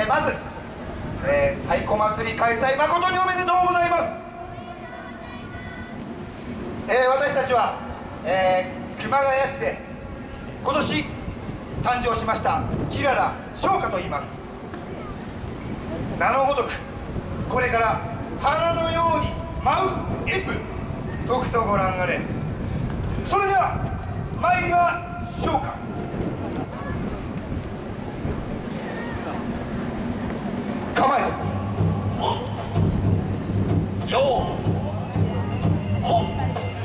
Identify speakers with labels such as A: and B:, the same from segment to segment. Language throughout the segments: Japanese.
A: まず、太鼓祭り開催誠におめでとうございます。私たちは、熊谷市で今年誕生しましたキララ翔歌と言います。名のごとくこれから花のように舞う演舞、とくとご覧あれ。それでは参りましょうか。構えてようほっ。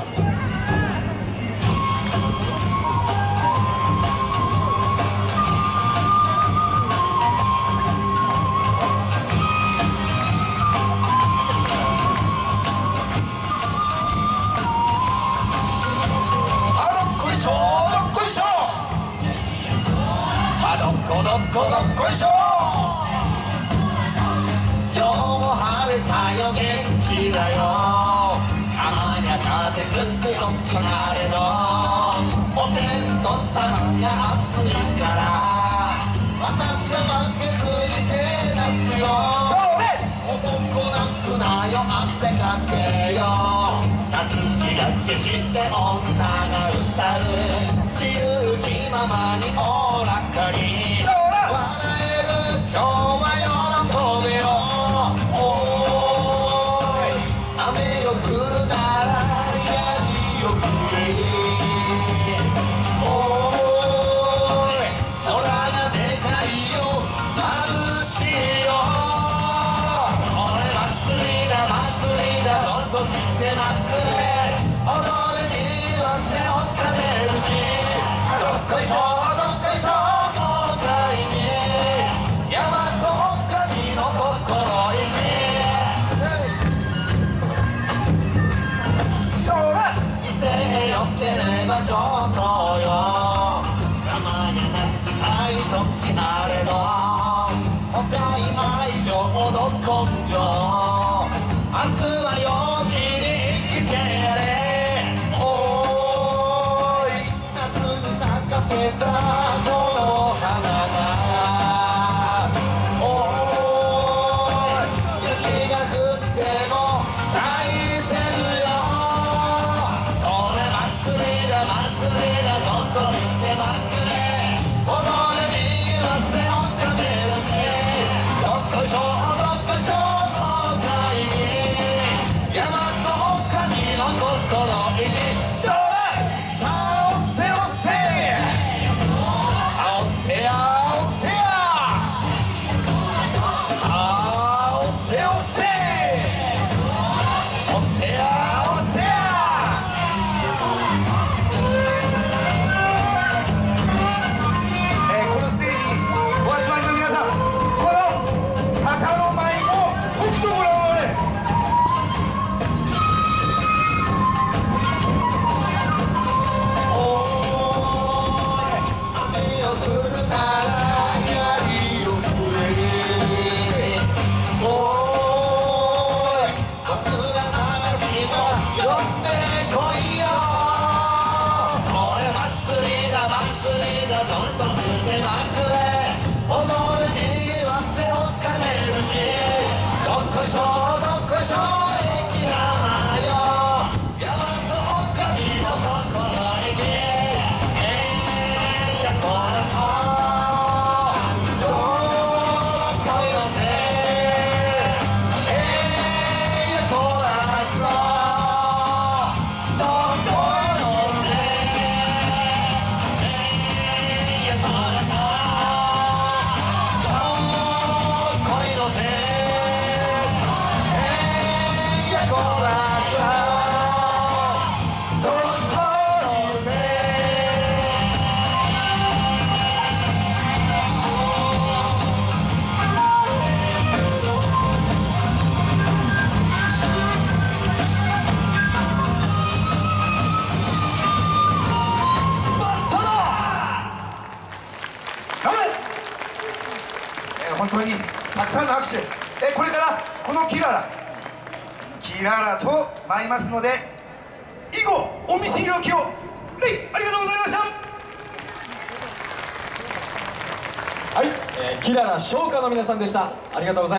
A: どっこいしょ。今日も晴れたよ、元気だよ。たまにゃ風吹く時なれど、お天道さんが暑いから私は負けずにせなすよ。男なくなよ、汗かけよ。たすきがけして女が歌う、自由気ままにおおらかに笑える今日は喜べよ。おーい雨を降るならやりよくれ。おーい空がでかいよ、眩しいよ。それ祭りだ祭りだ、どんどん見てまくれ。踊れには背をかめるし、どっこいしょどっこいしょ。ければ上等よ。山になってない時なれど、お買い前上の根性。明日は陽気に生きてやれ。おーい夏に咲かせたこの花が、おーい雪が降っても咲いてるよ。祭りだどんどん見てまくれ。踊れには背をかめるし、どっこいしょどっこいしょの会に大和狼の心意気。それさあおせおせあおせやおせや、さあおせおせおせやおせや。どんどん見てまくれ。踊るには背をかめるし、どっこいしょどっこいしょ駅浜よ。大和狼の心意気、やこらしょどっこいのせやこらしょどっこいのせ。本当にたくさんの拍手、これからこのキララと舞いますので、以後お見知りおきを。ありがとうございました。
B: はい、キララ商家の皆さんでした。ありがとうございます。